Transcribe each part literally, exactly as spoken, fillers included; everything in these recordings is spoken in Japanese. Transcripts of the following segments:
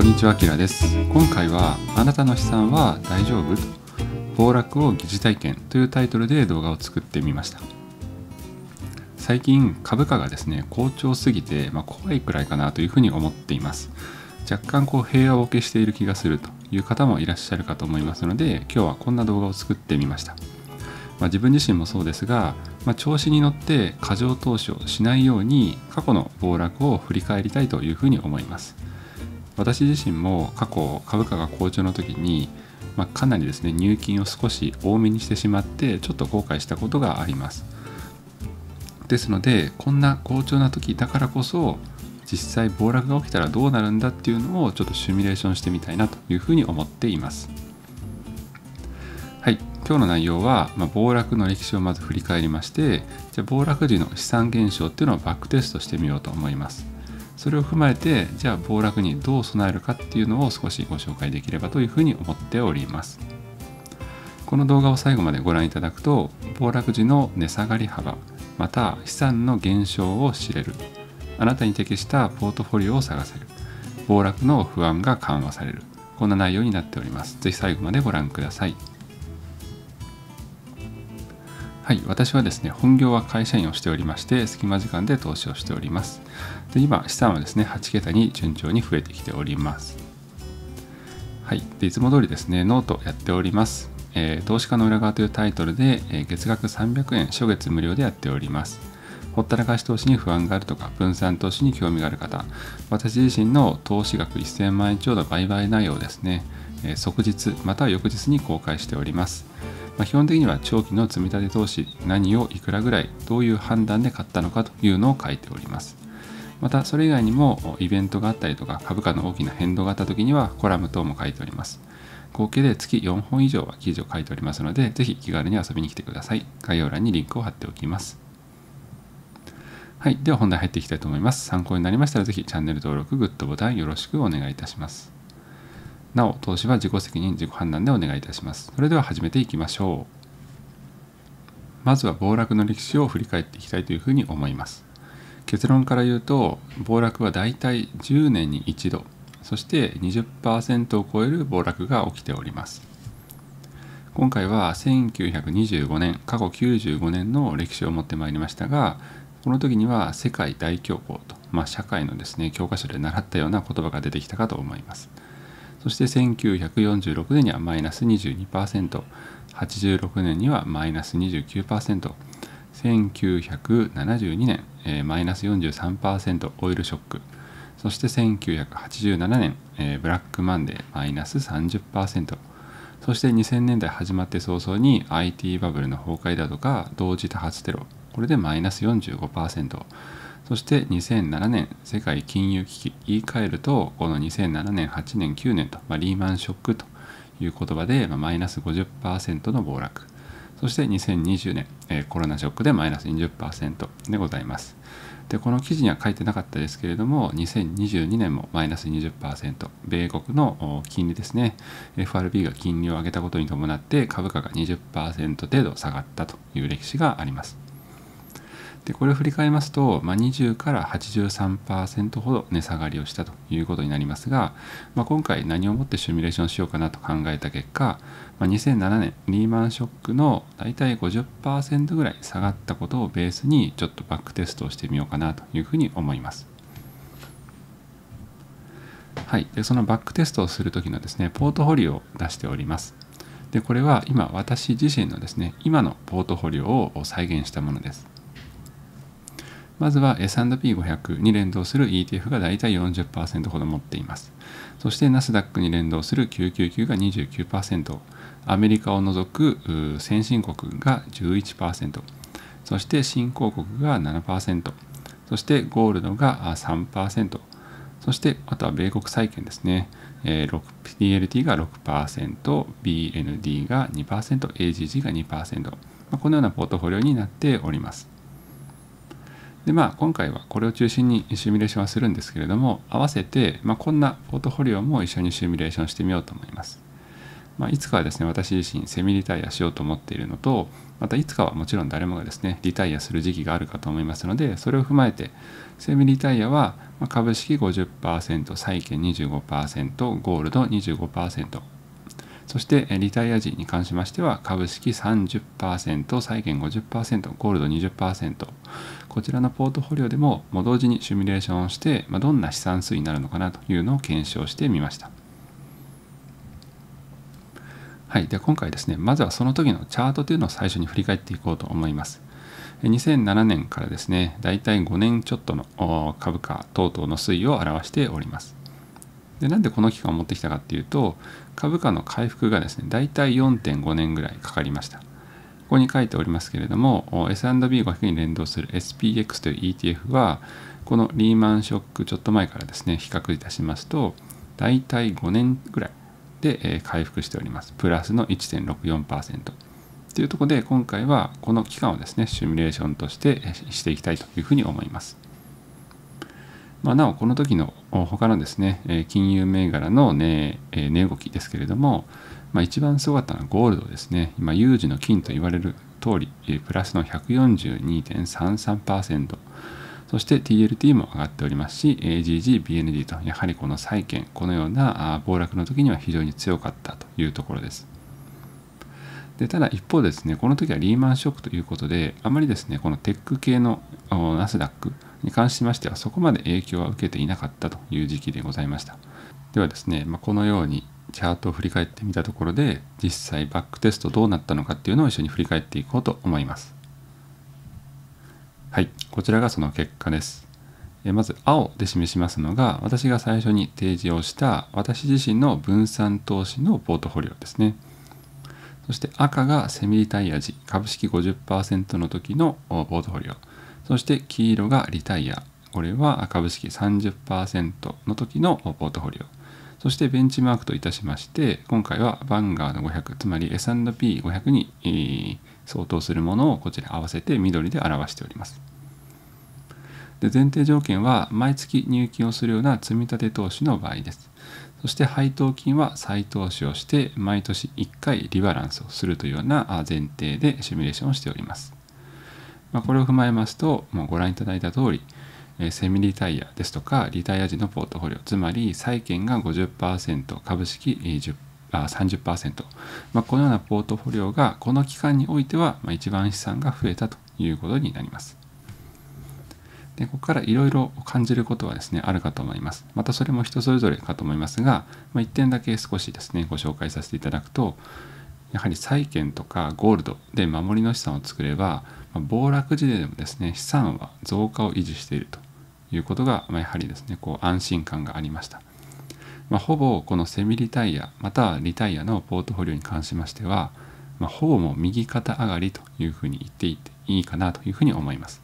にちは、あきらです。今回はあなたの資産は大丈夫？暴落を疑似体験というタイトルで動画を作ってみました。最近株価がですね好調すぎて、まあ、怖いくらいかなというふうに思っています。若干こう平和ボケしている気がするという方もいらっしゃるかと思いますので、今日はこんな動画を作ってみました。まあ、自分自身もそうですが、まあ、調子に乗って過剰投資をしないように過去の暴落を振り返りたいというふうに思います。私自身も過去株価が好調の時に、まあ、かなりですね入金を少し多めにしてしまってちょっと後悔したことがあります。ですのでこんな好調な時だからこそ実際暴落が起きたらどうなるんだっていうのをちょっとシミュレーションしてみたいなというふうに思っています。はい、今日の内容は、まあ、暴落の歴史をまず振り返りまして、じゃあ暴落時の資産減少っていうのをバックテストしてみようと思います。それを踏まえて、じゃあ暴落にどう備えるかっていうのを少しご紹介できればというふうに思っております。この動画を最後までご覧いただくと、暴落時の値下がり幅、また資産の減少を知れる、あなたに適したポートフォリオを探せる、暴落の不安が緩和される、こんな内容になっております。ぜひ最後までご覧ください。はい、私はですね、本業は会社員をしておりまして、隙間時間で投資をしております。で今、資産はですね、はちけたに順調に増えてきております。はい、でいつも通りですね、ノートやっております。えー、投資家の裏側というタイトルで、えー、月額さんびゃくえん、初月無料でやっております。ほったらかし投資に不安があるとか、分散投資に興味がある方、私自身の投資額せんまんえん超の売買内容をですね、えー、即日または翌日に公開しております。まあ、基本的には長期の積み立て投資、何をいくらぐらい、どういう判断で買ったのかというのを書いております。また、それ以外にもイベントがあったりとか、株価の大きな変動があった時にはコラム等も書いております。合計で月よんほん以上は記事を書いておりますので、ぜひ気軽に遊びに来てください。概要欄にリンクを貼っておきます。はい、では本題入っていきたいと思います。参考になりましたら、ぜひチャンネル登録、グッドボタンよろしくお願いいたします。なお、投資は自己責任、自己判断でお願いいたします。それでは始めていきましょう。まずは暴落の歴史を振り返っていきたいというふうに思います。結論から言うと、暴落はだいたいじゅうねんに一度、そして にじゅっパーセント を超える暴落が起きております。今回はせんきゅうひゃくにじゅうごねん、過去きゅうじゅうごねんの歴史を持ってまいりましたが、この時には世界大恐慌と、まあ、社会のですね、教科書で習ったような言葉が出てきたかと思います。そしてせんきゅうひゃくよんじゅうろくねんにはマイナス にじゅうにパーセント、はちじゅうろくねんにはマイナス にじゅうきゅうパーセント、せんきゅうひゃくななじゅうにねん、えー、マイナス よんじゅうさんパーセント オイルショック、そしてせんきゅうひゃくはちじゅうななねん、えー、ブラックマンデーマイナス さんじゅっパーセント、そしてにせんねんだい始まって早々に アイティー バブルの崩壊だとか同時多発テロ、これでマイナス よんじゅうごパーセント、そしてにせんななねん世界金融危機、言い換えるとこのにせんななねん、はちねん、きゅうねんと、まあ、リーマンショックという言葉で、まあ、マイナス ごじゅっパーセント の暴落、そしてにせんにじゅうねん、えー、コロナショックでマイナス にじゅっパーセント でございます。でこの記事には書いてなかったですけれども、にせんにじゅうにねんもマイナス にじゅっパーセント、米国の金利ですね、 エフアールビー が金利を上げたことに伴って株価が にじゅっパーセント 程度下がったという歴史があります。でこれを振り返りますと、まあ、にじゅうから はちじゅうさんパーセント ほど値下がりをしたということになりますが、まあ、今回何をもってシミュレーションしようかなと考えた結果、まあ、にせんななねんリーマンショックのだいたい ごじゅっパーセント ぐらい下がったことをベースにちょっとバックテストをしてみようかなというふうに思います。はい、でそのバックテストをするときのですね、ポートフォリオを出しております。でこれは今私自身のですね、今のポートフォリオを再現したものです。まずは エスアンドピーごひゃく に連動する イーティーエフ がだいたい よんじゅっパーセント ほど持っています。そしてナスダックに連動するきゅうひゃくきゅうじゅうきゅうが にじゅうきゅうパーセント、アメリカを除く先進国が じゅういちパーセント、そして新興国が ななパーセント、そしてゴールドが さんパーセント、そしてあとは米国債券ですね、ピーエルティー が ろくパーセント、ビーエヌディー が にパーセント、エージージー が にパーセント、まあ、このようなポートフォリオになっております。でまあ、今回はこれを中心にシミュレーションはするんですけれども、合わせて、まあ、こんなポートフォリオも一緒にシミュレーションしてみようと思います。 まあ、いつかはですね、私自身セミリタイアしようと思っているのと、またいつかはもちろん誰もがですね、リタイアする時期があるかと思いますので、それを踏まえて、セミリタイアは株式 ごじゅっパーセント、債券 にじゅうごパーセント、ゴールド にじゅうごパーセント、そしてリタイア時に関しましては株式 さんじゅっパーセント、債券 ごじゅっパーセント、ゴールド にじゅっパーセント、こちらのポートフォリオでももう同時にシミュレーションをして、まあ、どんな資産推移になるのかなというのを検証してみました。はい、では今回ですね、まずはその時のチャートというのを最初に振り返っていこうと思います。にせんななねんからですね、だいたいごねんちょっとの株価等々の推移を表しております。でなんでこの期間を持ってきたかっていうと、株価の回復がですね、だいたい よんてんご 年ぐらいかかりました。ここに書いておりますけれども、エスアンドビーごひゃく に連動する エスピーエックス という イーティーエフ は、このリーマンショックちょっと前からですね、比較いたしますと、だいたいごねんぐらいで回復しております。プラスの いってんろくよんパーセント。というところで、今回はこの期間をですね、シミュレーションとしてしていきたいというふうに思います。まあ、なお、この時の他のですね、金融銘柄の値、値動きですけれども、まあ、一番すごかったのはゴールドですね。今、有事の金と言われる通り、プラスの ひゃくよんじゅうにてんさんさんパーセント。そして ティーエルティー も上がっておりますし、エージージー、ビーエヌディー と、やはりこの債券、このような暴落の時には非常に強かったというところです。でただ一方ですね、この時はリーマンショックということで、あまりですね、このテック系のナスダックに関しましては、そこまで影響は受けていなかったという時期でございました。ではですね、まあ、このようにチャートを振り返ってみたところで、実際バックテストどうなったのかっていうのを一緒に振り返っていこうと思います。はい、こちらがその結果です。まず青で示しますのが、私が最初に提示をした私自身の分散投資のポートフォリオですね。そして赤がセミリタイア時、株式 ごじゅっパーセント の時のポートフォリオ。そして黄色がリタイア。これは株式 さんじゅっパーセント の時のポートフォリオ。そしてベンチマークといたしまして、今回はバンガードごひゃく、つまり エスアンドピーごひゃく に相当するものをこちら合わせて緑で表しております。で前提条件は毎月入金をするような積み立て投資の場合です。そして配当金は再投資をして毎年いっかいリバランスをするというような前提でシミュレーションをしております。まあ、これを踏まえますと、もうご覧いただいた通り、セミリタイアですとかリタイア時のポートフォリオ、つまり債券が ごじゅっパーセント、株式じゅうあ さんじゅっパーセント、まあ、このようなポートフォリオがこの期間においては一番資産が増えたということになります。でここからいろいろ感じることはですね、あるかと思います。またそれも人それぞれかと思いますが、まあ、いってんだけ少しですね、ご紹介させていただくと、やはり債券とかゴールドで守りの資産を作れば、まあ、暴落時でもですね、資産は増加を維持しているということが、まあ、やはりですね、こう安心感がありました。まあ、ほぼこのセミリタイア、またはリタイアのポートフォリオに関しましては、まあ、ほぼもう右肩上がりというふうに言っていっていいかなというふうに思います。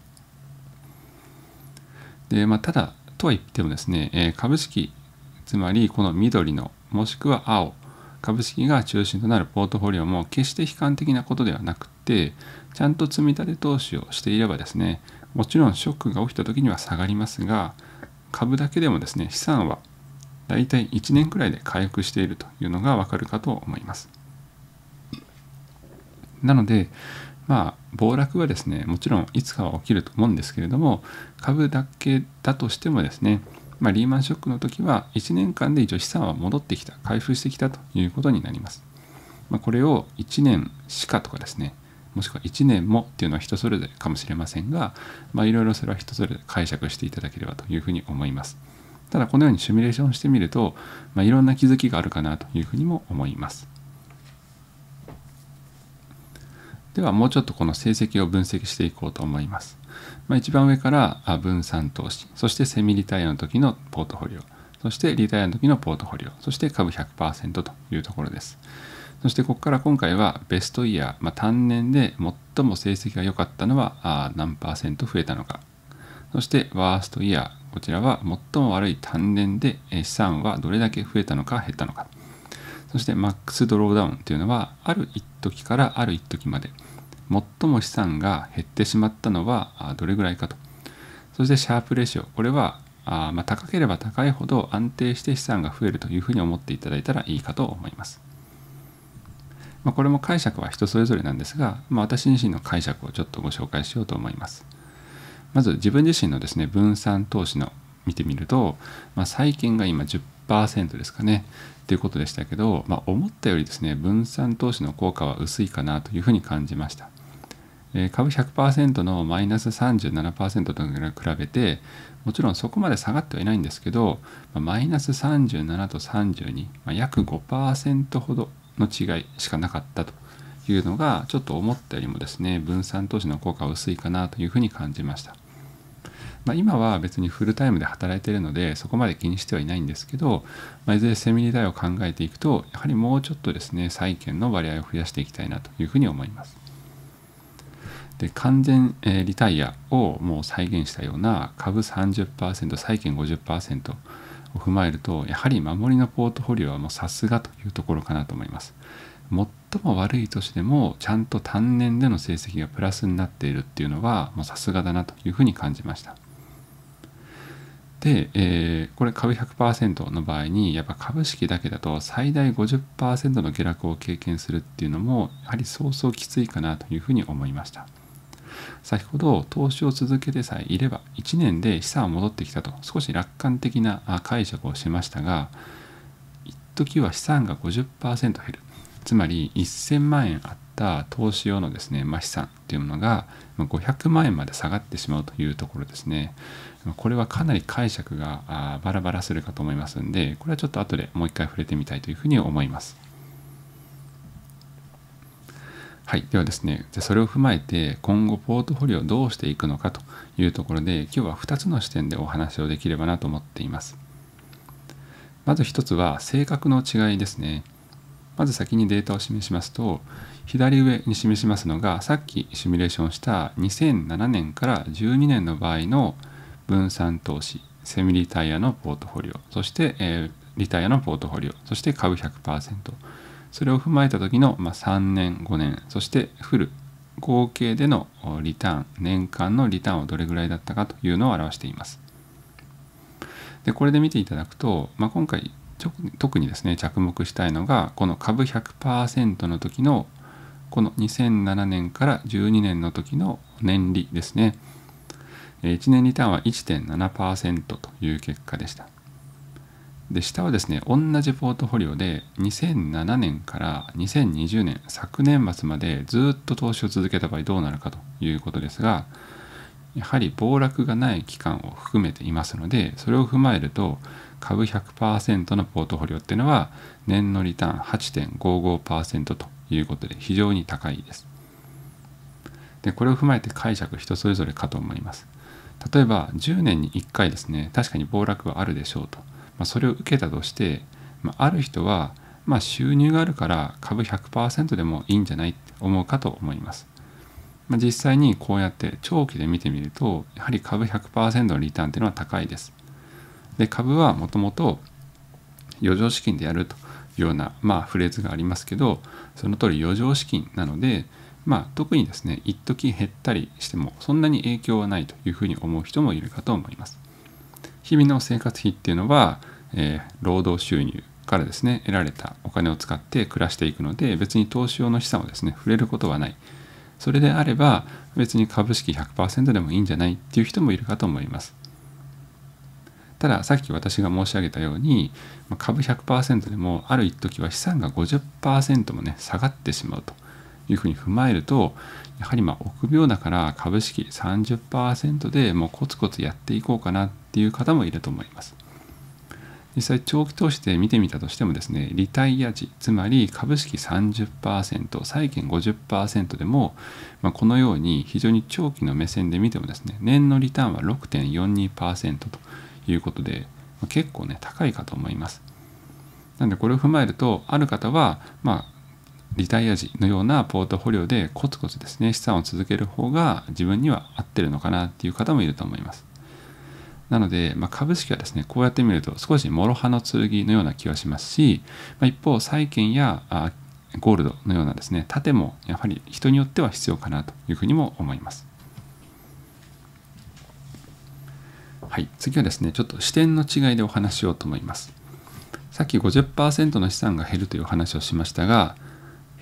でまあ、ただとは言ってもですね、えー、株式、つまりこの緑のもしくは青、株式が中心となるポートフォリオも決して悲観的なことではなくて、ちゃんと積み立て投資をしていればですね、もちろんショックが起きた時には下がりますが、株だけでもですね、資産はだいたいいちねんくらいで回復しているというのがわかるかと思います。なのでまあ暴落はですね、もちろんいつかは起きると思うんですけれども、株だけだとしてもですね、まあ、リーマンショックの時はいちねんかんで一応資産は戻ってきた、回復してきたということになります。まあ、これをいちねんしかとかですね、もしくはいちねんもっていうのは人それぞれかもしれませんが、まあ、いろいろそれは人それぞれ解釈していただければというふうに思います。ただこのようにシミュレーションしてみると、まあ、いろんな気づきがあるかなというふうにも思います。ではもうちょっとこの成績を分析していこうと思います。まあ、一番上から分散投資、そしてセミリタイアの時のポートフォリオ、そしてリタイアの時のポートフォリオ、そして株 ひゃくパーセント というところです。そしてここから今回はベストイヤー、まあ、単年で最も成績が良かったのは何パーセント増えたのか、そしてワーストイヤー、こちらは最も悪い単年で資産はどれだけ増えたのか減ったのか、そしてマックスドローダウンというのはある一時からある一時まで最も資産が減ってしまったのはどれぐらいかと。そしてシャープレシオ、これはあまあ高ければ高いほど安定して資産が増えるというふうに思っていただいたらいいかと思います。 まあ、これも解釈は人それぞれなんですが、まあ、私自身の解釈をちょっとご紹介しようと思います。まず自分自身のですね分散投資の見てみると、まあ、債券が今 じゅっパーセント ですかねということでしたけど、まあ、思ったよりですね分散投資の効果は薄いかなというふうに感じました。えー、株 ひゃくパーセント のマイナス さんじゅうななパーセント と比べてもちろんそこまで下がってはいないんですけど、まあ、マイナスさんじゅうななとさんじゅうに、まあ、約 ごパーセント ほどの違いしかなかったというのがちょっと思ったよりもですね分散投資の効果は薄いかなというふうに感じました。まあ、今は別にフルタイムで働いているのでそこまで気にしてはいないんですけど、まあ、いずれセミリタイヤを考えていくとやはりもうちょっとですね債券の割合を増やしていきたいなというふうに思います。で完全、えーリタイアをもう再現したような株 さんじゅっパーセント 債券 ごじゅっパーセント を踏まえるとやはり守りのポートフォリオはもうさすがというところかなと思います。最も悪い年でもちゃんと単年での成績がプラスになっているっていうのはもうさすがだなというふうに感じました。で、えーこれ株 ひゃくパーセント の場合にやっぱ株式だけだと最大 ごじゅっパーセント の下落を経験するっていうのもやはりそうそうきついかなというふうに思いました。先ほど投資を続けてさえいればいちねんで資産は戻ってきたと少し楽観的な解釈をしましたが、一時は資産が ごじゅっパーセント 減る、つまりせんまんえんあった投資用のですね、まあ、資産というものがごひゃくまんえんまで下がってしまうというところですね。これはかなり解釈がバラバラするかと思いますので、これはちょっと後でもう一回触れてみたいというふうに思います。はい、ではですね、それを踏まえて今後ポートフォリオをどうしていくのかというところで今日はふたつの視点でお話をできればなと思っています。まずひとつは性格の違いですね。まず先にデータを示しますと、左上に示しますのがさっきシミュレーションしたにせんななねんからじゅうにねんの場合の分散投資、セミリタイヤのポートフォリオ、そして、えー、リタイヤのポートフォリオ、そして株 ひゃくパーセント、それを踏まえた時の、まあ、さんねん、ごねん、そしてフル、合計でのリターン、年間のリターンはどれぐらいだったかというのを表しています。で、これで見ていただくと、まあ、今回特にですね、着目したいのが、この株 ひゃくパーセント の時の、このにせんななねんからじゅうにねんの時の年利ですね。いちねんリターンは いってんななパーセント という結果でした。で、下はですね、同じポートフォリオでにせんななねんからにせんにじゅうねん、昨年末までずっと投資を続けた場合どうなるかということですが、やはり暴落がない期間を含めていますので、それを踏まえると株 ひゃくパーセント のポートフォリオっていうのは年のリターン はちてんごごパーセント ということで非常に高いです。で、これを踏まえて解釈人それぞれかと思います。例えばじゅうねんにいっかいですね、確かに暴落はあるでしょうと。まあ、それを受けたとして、まあ、ある人は、まあ、収入があるから株 ひゃくパーセント でもいいんじゃないって思うかと思います。まあ、実際にこうやって長期で見てみると、やはり株 ひゃくパーセント のリターンというのは高いです。で、株はもともと余剰資金でやるというような、まあ、フレーズがありますけど、その通り余剰資金なので、まあ、特にですね、一時減ったりしてもそんなに影響はないというふうに思う人もいるかと思います。日々の生活費っていうのは、えー、労働収入からですね、得られたお金を使って暮らしていくので、別に投資用の資産をですね、触れることはない。それであれば、別に株式 ひゃくパーセント でもいいんじゃないっていう人もいるかと思います。ただ、さっき私が申し上げたように、株 ひゃくパーセント でもある一時は資産が ごじゅっパーセント もね、下がってしまうというふうに踏まえると、やはりまあ臆病だから株式 さんじゅっパーセント でもうコツコツやっていこうかなっていう方もいると思います。実際長期投資で見てみたとしてもですね、リタイア時、つまり株式 さんじゅっパーセント、債券 ごじゅっパーセント でも、まあ、このように非常に長期の目線で見てもですね、年のリターンは ろくてんよんにパーセント ということで、まあ、結構ね、高いかと思います。なのでこれを踏まえると、ある方は、まあ、リタイア時のようなポートフォリオでコツコツですね、資産を続ける方が自分には合ってるのかなっていう方もいると思います。なので、まあ、株式はですね、こうやって見ると少し諸刃の剣のような気がしますし、まあ、一方、債券やあゴールドのようなですね、盾もやはり人によっては必要かなというふうにも思います。はい、次はですね、ちょっと視点の違いでお話ししようと思います。さっき ごじゅっパーセント の資産が減るという話をしましたが、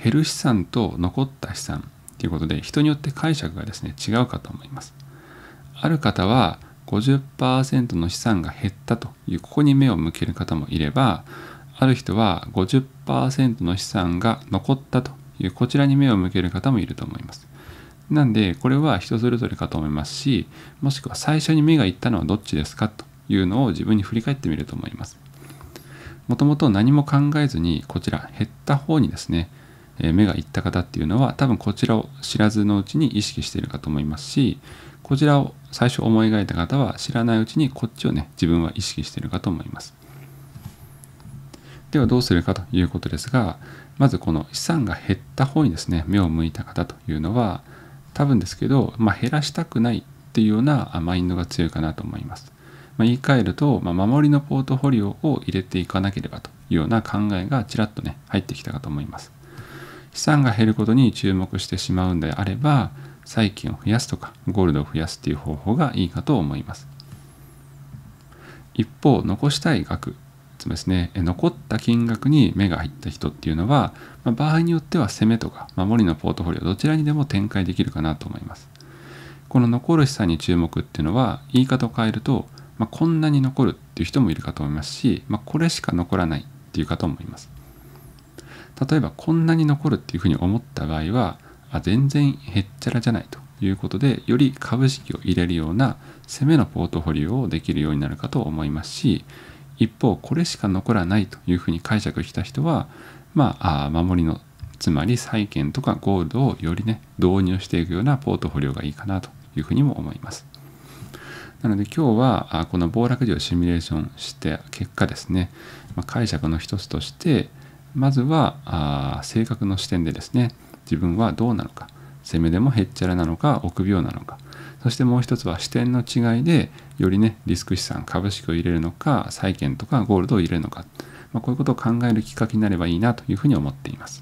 減る資産と残った資産ということで、人によって解釈がですね違うかと思います。ある方は ごじゅっパーセント の資産が減ったというここに目を向ける方もいれば、ある人は ごじゅっパーセント の資産が残ったというこちらに目を向ける方もいると思います。なんでこれは人それぞれかと思いますし、もしくは最初に目がいったのはどっちですかというのを自分に振り返ってみると思います。もともと何も考えずにこちら減った方にですね目がいった方っていうのは、多分こちらを知らずのうちに意識しているかと思いますし、こちらを最初思い描いた方は知らないうちにこっちをね自分は意識しているかと思います。ではどうするかということですが、まずこの資産が減った方にですね目を向いた方というのは、多分ですけど、まあ、減らしたくないっていうようなマインドが強いかなと思います。まあ、言い換えると、まあ、守りのポートフォリオを入れていかなければというような考えがちらっとね入ってきたかと思います。資産が減ることに注目してしまうんであれば、債券を増やすとかゴールドを増やすっていう方法がいいかと思います。一方、残したい額、つまりですね、残った金額に目が入った人っていうのは、まあ、場合によっては攻めとか守りのポートフォリオどちらにでも展開できるかなと思います。この残る資産に注目っていうのは、言い方を変えると、まあ、こんなに残るっていう人もいるかと思いますし、まあ、これしか残らないっていうかと思います。例えばこんなに残るっていうふうに思った場合は、あ全然へっちゃらじゃないということで、より株式を入れるような攻めのポートフォリオをできるようになるかと思いますし、一方これしか残らないというふうに解釈した人は、まあ、あ守りのつまり債券とかゴールドをよりね導入していくようなポートフォリオがいいかなというふうにも思います。なので今日はこの暴落時をシミュレーションした結果ですね、解釈の一つとして、まずはあ性格の視点でですね、自分はどうなのか、攻めでもへっちゃらなのか臆病なのか、そしてもう一つは視点の違いでよりねリスク資産株式を入れるのか債券とかゴールドを入れるのか、まあ、こういうことを考えるきっかけになればいいなというふうに思っています。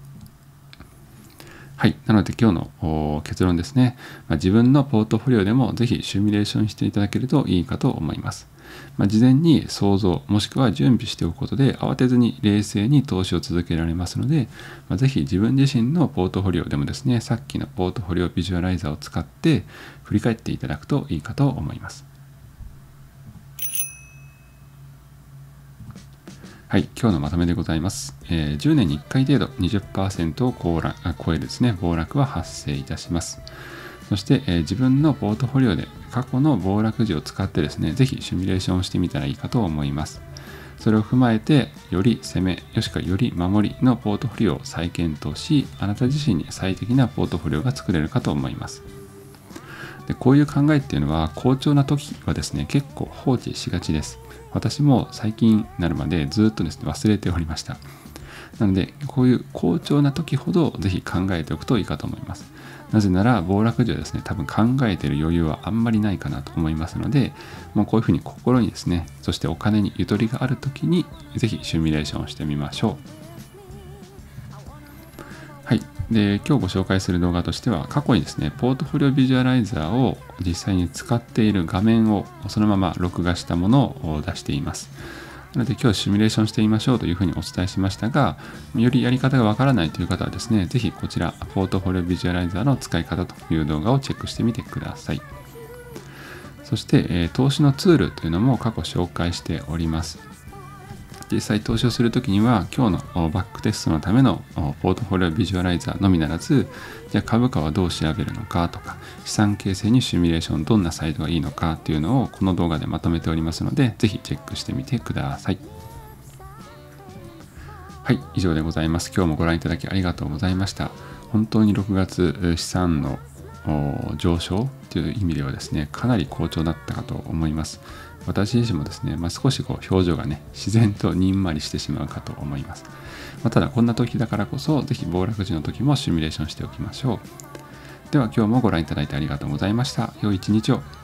はい。なので今日の結論ですね、まあ、自分のポートフォリオでもぜひシミュレーションしていただけるといいかと思います。まあ、事前に想像もしくは準備しておくことで慌てずに冷静に投資を続けられますので、まあ、ぜひ自分自身のポートフォリオでもですね、さっきのポートフォリオビジュアライザーを使って振り返っていただくといいかと思います。はい、今日のまとめでございます。えー、じゅうねんにいっかい程度 にじゅっパーセント を超えるですね、暴落は発生いたします。そして、えー、自分のポートフォリオで過去の暴落時を使ってですね、ぜひシミュレーションをしてみたらいいかと思います。それを踏まえて、より攻め、よしかより守りのポートフォリオを再検討し、あなた自身に最適なポートフォリオが作れるかと思います。でこういう考えっていうのは、好調な時はですね、結構放置しがちです。私も最近になるまでずっとですね、忘れておりました。なので、こういう好調な時ほどぜひ考えておくといいかと思います。なぜなら、暴落時はですね、多分考えている余裕はあんまりないかなと思いますので、もうこういうふうに心にですね、そしてお金にゆとりがある時に、ぜひシミュレーションをしてみましょう。はい。で、今日ご紹介する動画としては、過去にですね、ポートフォリオビジュアライザーを実際に使っている画面をそのまま録画したものを出しています。なので今日シミュレーションしてみましょうというふうにお伝えしましたが、よりやり方がわからないという方はですね、ぜひこちら、ポートフォリオビジュアライザーの使い方という動画をチェックしてみてください。そして、えー、投資のツールというのも過去紹介しております。実際投資をするときには、今日のバックテストのためのポートフォリオビジュアライザーのみならず、じゃあ株価はどう調べるのかとか、資産形成にシミュレーションどんなサイトがいいのかっていうのをこの動画でまとめておりますので、ぜひチェックしてみてください。はい、以上でございます。今日もご覧いただきありがとうございました。本当にろくがつ資産の上昇という意味ではですね、かなり好調だったかと思います。私自身もですね、まあ、少しこう表情がね、自然とにんまりしてしまうかと思います。まあ、ただ、こんな時だからこそ、ぜひ暴落時の時もシミュレーションしておきましょう。では、今日もご覧いただいてありがとうございました。良い一日を。